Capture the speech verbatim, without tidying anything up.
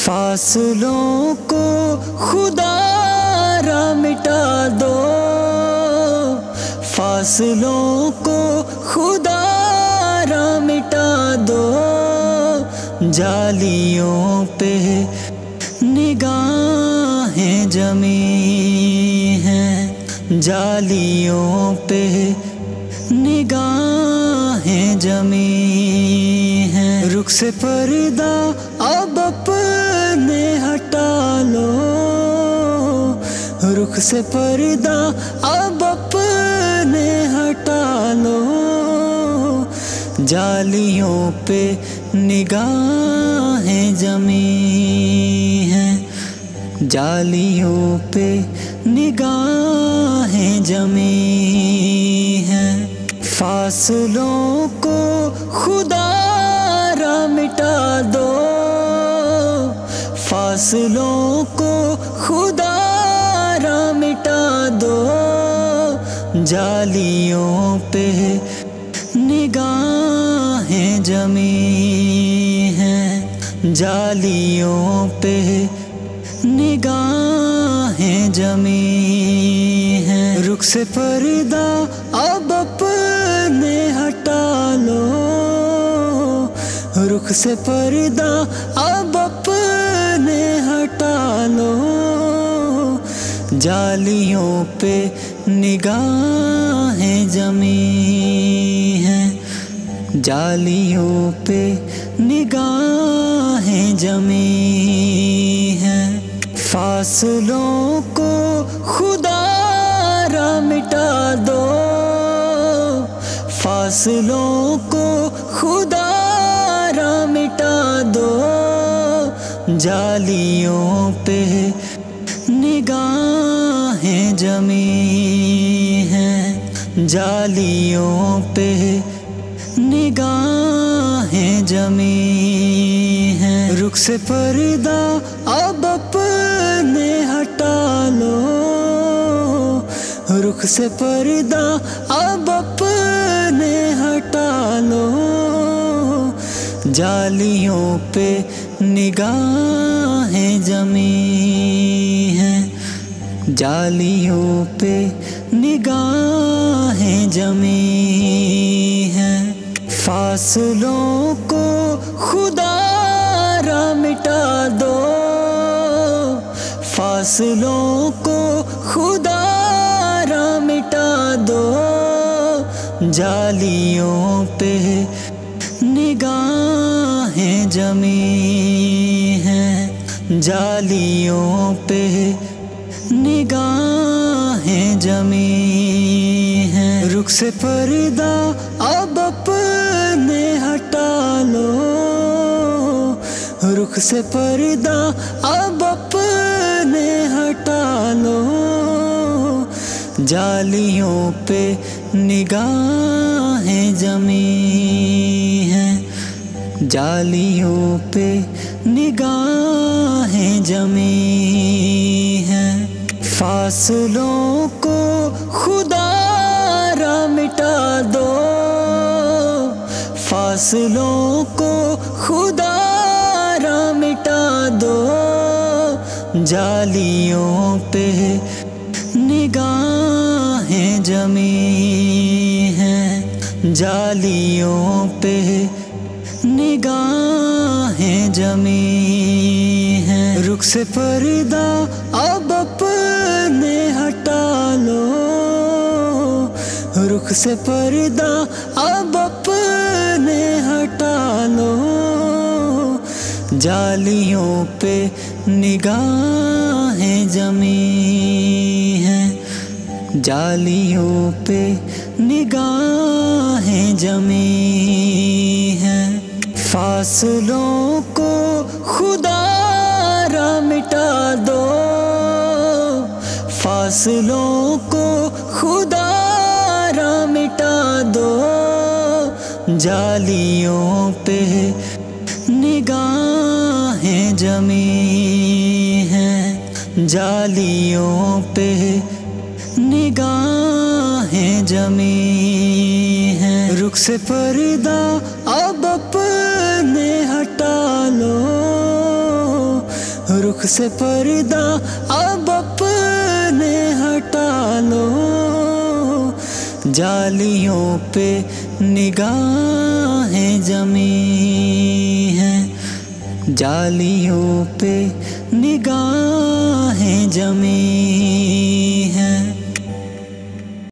فاصلوں کو خدا را مٹا دو، فاصلوں کو خدا را مٹا دو، جالیوں پہ نگاہیں جمی ہیں، جالیوں پہ نگاہیں جمی ہیں، رخ سے پردہ اب اپنے ہٹا لو، رخ سے پردہ اب اپنے ہٹا لو، جالیوں پہ نگاہیں جمی ہیں، جالیوں پہ نگاہیں جمی ہیں، فاصلوں کو خدا را مٹا دو، فاصلوں کو خدا را مٹا دو، جالیوں پہ نگاہیں جمی ہیں، جالیوں پہ نگاہیں جمی ہیں، رخ سے پردہ اب اپنے ہٹا لو، رخ سے پردہ اب اپنے ہٹا لو، جالیوں پہ نگاہیں جمی ہیں، جالیوں پہ نگاہیں جمی ہیں، فاصلوں کو خدا را مٹا دو، فاصلوں کو خدا را مٹا دو، جالیوں پہ نگاہیں جمی ہیں، جالیوں پہ نگاہیں جمی ہیں، رخ سے پردہ اب اپنے ہٹا لو، رخ سے پردہ اب اپنے ہٹا لو، جالیوں پہ نگاہیں جمی ہیں، جالیوں پہ نگاہیں جمی ہیں، فاصلوں کو خدا را مٹا دو، فاصلوں کو خدا را مٹا دو، جالیوں پہ نگاہیں جمی ہیں، جالیوں پہ نگاہیں جمی ہیں، رخ سے پردہ اب اپنے ہٹا لو، رخ سے پردہ اب اپنے ہٹا لو، جالیوں پہ نگاہیں جمی ہیں، جالیوں پہ نگاہیں جمی ہیں، فاصلوں کو خدا را مٹا دو، فاصلوں کو خدا را مٹا دو، جالیوں پہ نگاہیں جمی ہیں، جالیوں پہ نگاہیں جمی ہیں، رخ سے پردہ اب اپنے ہٹا لو، رخ سے پردہ اب اپنے ہٹا لو، جالیوں پہ نگاہیں جمی ہیں، جالیوں پہ نگاہیں جمی ہیں، فاصلوں کو خدا را مٹا دو، فاصلوں کو خدا را مٹا دو، جالیوں پہ نگاہیں جمی ہیں، جالیوں پہ نگاہیں جمی ہیں، رخ سے پردہ اب اپنے ہٹا لو، رخ سے پردہ اب اپنے ہٹا لو، جالیوں پہ نگاہیں جمی ہیں، جالیوں پہ نگاہیں جمی ہیں۔